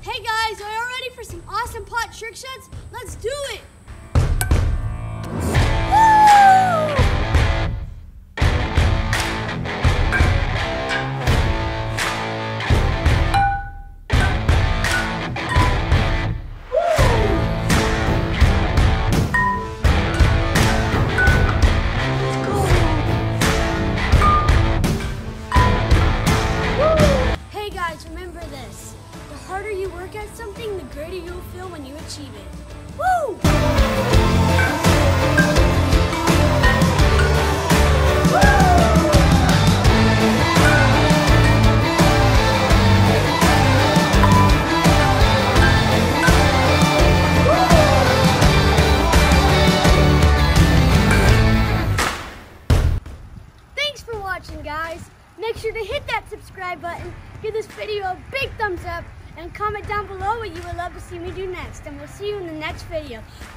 Hey guys, are you ready for some awesome pot trick shots? Let's do it! Hey guys, remember this. The harder you work at something, the greater you'll feel when you achieve it. Woo! Thanks for watching, guys. Make sure to hit that subscribe button, give this video a big thumbs up, and comment down below what you would love to see me do next. And we'll see you in the next video.